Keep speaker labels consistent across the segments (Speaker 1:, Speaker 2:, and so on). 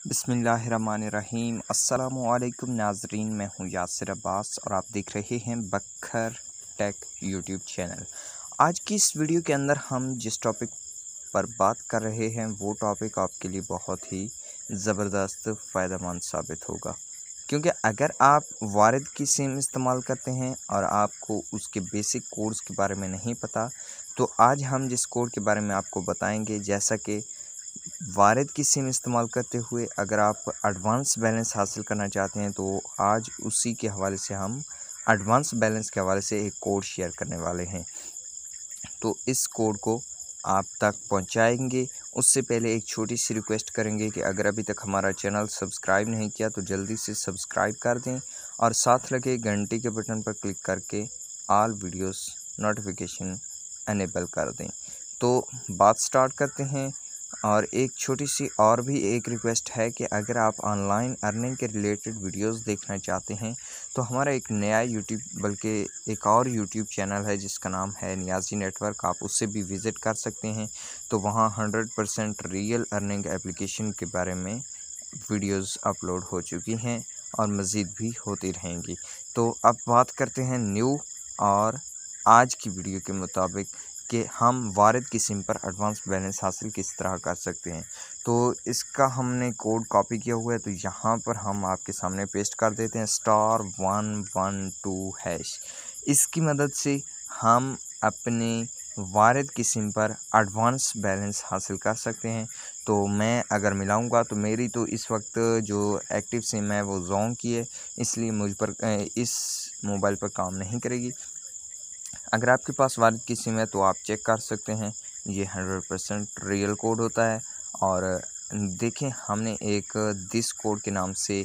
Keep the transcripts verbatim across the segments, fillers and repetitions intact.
Speaker 1: बिस्मिल्लाहिर्रहमानिर्रहीम। अस्सलामुअलैकुम नाजरीन, मैं हूँ यासिर अब्बास और आप देख रहे हैं बखर टेक यूट्यूब चैनल। आज की इस वीडियो के अंदर हम जिस टॉपिक पर बात कर रहे हैं वो टॉपिक आपके लिए बहुत ही ज़बरदस्त फ़ायदेमंद साबित होगा, क्योंकि अगर आप वारिद की सिम इस्तेमाल करते हैं और आपको उसके बेसिक कोड्स के बारे में नहीं पता, तो आज हम जिस कोड के बारे में आपको बताएंगे, जैसा कि वारिद की सिम इस्तेमाल करते हुए अगर आप एडवांस बैलेंस हासिल करना चाहते हैं, तो आज उसी के हवाले से हम एडवांस बैलेंस के हवाले से एक कोड शेयर करने वाले हैं। तो इस कोड को आप तक पहुंचाएंगे, उससे पहले एक छोटी सी रिक्वेस्ट करेंगे कि अगर अभी तक हमारा चैनल सब्सक्राइब नहीं किया तो जल्दी से सब्सक्राइब कर दें और साथ लगे घंटी के बटन पर क्लिक करके ऑल वीडियोस नोटिफिकेशन अनेबल कर दें। तो बात स्टार्ट करते हैं। और एक छोटी सी और भी एक रिक्वेस्ट है कि अगर आप ऑनलाइन अर्निंग के रिलेटेड वीडियोस देखना चाहते हैं, तो हमारा एक नया यूट्यूब बल्कि एक और यूट्यूब चैनल है जिसका नाम है नियाज़ी नेटवर्क, आप उससे भी विज़िट कर सकते हैं। तो वहाँ hundred percent real earning application के बारे में वीडियोस अपलोड हो चुकी हैं और मज़ीद भी होती रहेंगी। तो अब बात करते हैं न्यू और आज की वीडियो के मुताबिक कि हम वारिद की सिम पर एडवांस बैलेंस हासिल किस तरह कर सकते हैं। तो इसका हमने कोड कॉपी किया हुआ है, तो यहाँ पर हम आपके सामने पेस्ट कर देते हैं star one one two hash. इसकी मदद से हम अपने वारिद की सिम पर एडवांस बैलेंस हासिल कर सकते हैं। तो मैं अगर मिलाऊंगा तो मेरी तो इस वक्त जो एक्टिव सिम है वो जोंग की है, इसलिए मुझ पर इस मोबाइल पर काम नहीं करेगी। अगर आपके पास वारिद की सिम है तो आप चेक कर सकते हैं, ये हंड्रेड परसेंट रियल कोड होता है। और देखें, हमने एक दिस कोड के नाम से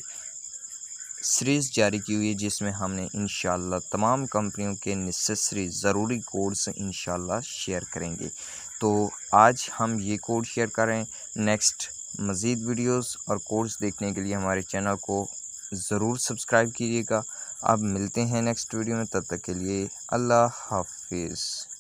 Speaker 1: सीरीज़ जारी की हुई है जिसमें हमने इंशाल्लाह तमाम कंपनियों के नेसेसरी ज़रूरी कोड्स इंशाल्लाह शेयर करेंगे। तो आज हम ये कोड शेयर करें। नेक्स्ट मज़ीद वीडियोस और कोड्स देखने के लिए हमारे चैनल को ज़रूर सब्सक्राइब कीजिएगा। अब मिलते हैं नेक्स्ट वीडियो में, तब तक के लिए अल्लाह हाफिज़।